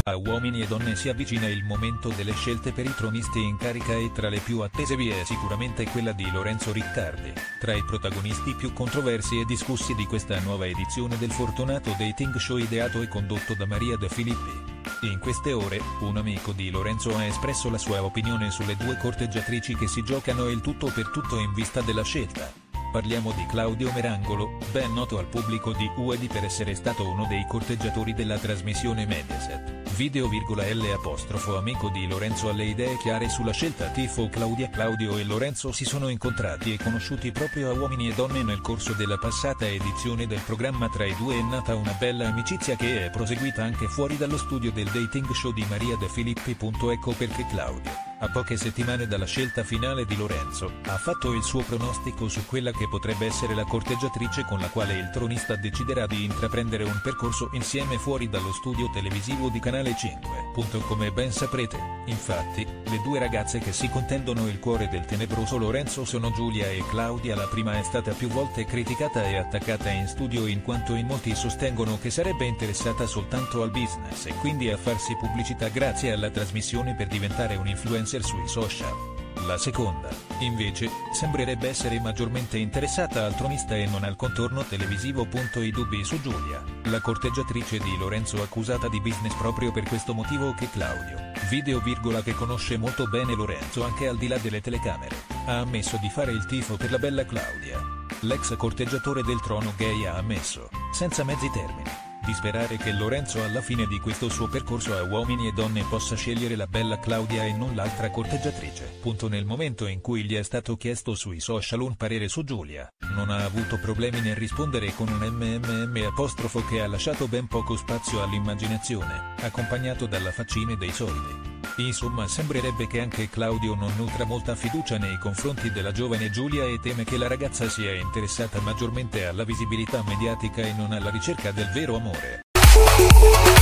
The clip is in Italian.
A Uomini e Donne si avvicina il momento delle scelte per i tronisti in carica e tra le più attese vi è sicuramente quella di Lorenzo Riccardi, tra i protagonisti più controversi e discussi di questa nuova edizione del fortunato dating show ideato e condotto da Maria De Filippi. In queste ore, un amico di Lorenzo ha espresso la sua opinione sulle due corteggiatrici che si giocano il tutto per tutto in vista della scelta. Parliamo di Claudio Merangolo, ben noto al pubblico di UED per essere stato uno dei corteggiatori della trasmissione Mediaset. Amico di Lorenzo ha le idee chiare sulla scelta tifo Claudia. Claudio e Lorenzo si sono incontrati e conosciuti proprio a Uomini e Donne nel corso della passata edizione del programma. Tra i due è nata una bella amicizia che è proseguita anche fuori dallo studio del dating show di Maria De Filippi. Ecco perché Claudio, a poche settimane dalla scelta finale di Lorenzo, ha fatto il suo pronostico su quella che potrebbe essere la corteggiatrice con la quale il tronista deciderà di intraprendere un percorso insieme fuori dallo studio televisivo di Canale 5. Come ben saprete, infatti, le due ragazze che si contendono il cuore del tenebroso Lorenzo sono Giulia e Claudia. La prima è stata più volte criticata e attaccata in studio in quanto in molti sostengono che sarebbe interessata soltanto al business e quindi a farsi pubblicità grazie alla trasmissione per diventare un influencer sui social. La seconda, invece, sembrerebbe essere maggiormente interessata al tronista e non al contorno televisivo. I dubbi su Giulia, la corteggiatrice di Lorenzo accusata di business proprio per questo motivo che Claudio, che conosce molto bene Lorenzo anche al di là delle telecamere, ha ammesso di fare il tifo per la bella Claudia. L'ex corteggiatore del trono gay ha ammesso, senza mezzi termini, di sperare che Lorenzo alla fine di questo suo percorso a Uomini e Donne possa scegliere la bella Claudia e non l'altra corteggiatrice. Nel momento in cui gli è stato chiesto sui social un parere su Giulia, non ha avuto problemi nel rispondere con un che ha lasciato ben poco spazio all'immaginazione, accompagnato dalla faccina dei soldi. Insomma, sembrerebbe che anche Claudio non nutra molta fiducia nei confronti della giovane Giulia e teme che la ragazza sia interessata maggiormente alla visibilità mediatica e non alla ricerca del vero amore.